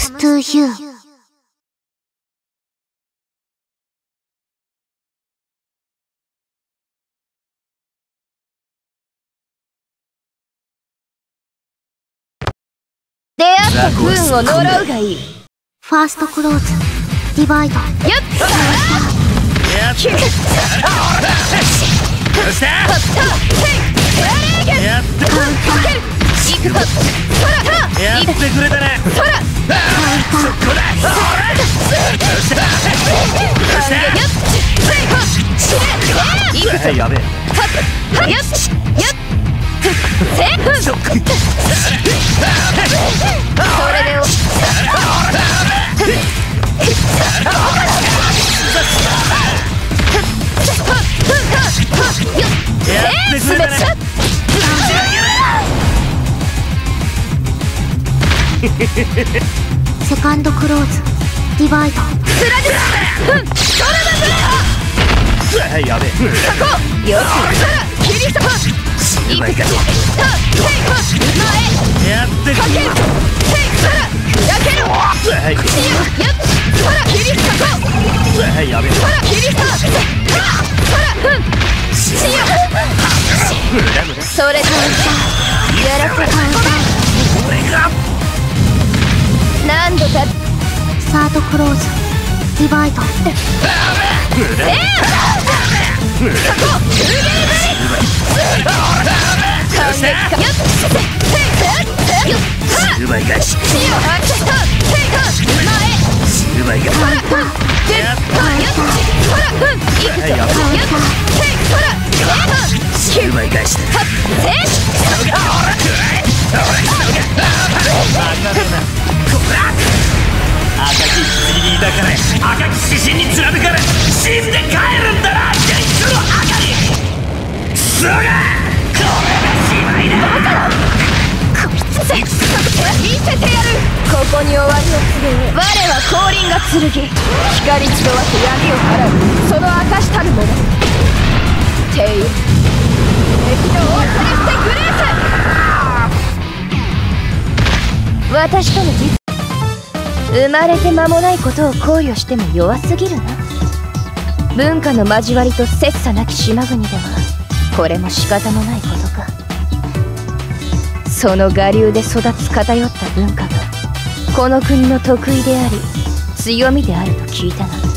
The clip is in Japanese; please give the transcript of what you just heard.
comes to you. 出会った不運を呪うがいい。 ファーストクローズ、ディバイド。 やっやってくれたね。そこだ。やべえ。 セカンドクローズ、ディバイド。 やべえ。やってくれ。やべえ。 それとやらせ何度か。 サードクローズ、ディバイド。 赤き棺に抱かれ、赤き獅子に貫かれ、死んで帰るんだな、現実の赤に。クソが、これが芝居だ。 見せてやる。ここに終わりを告げ、我は降臨が剣。光集わせ闇を払う、その証たるもの。帝王、敵の王者にしてグレース。私との実生まれて間もないことを考慮しても弱すぎるな。文化の交わりと切磋なき島国ではこれも仕方のないことか。その我流で育つ偏った文化がこの国の得意であり強みであると聞いたが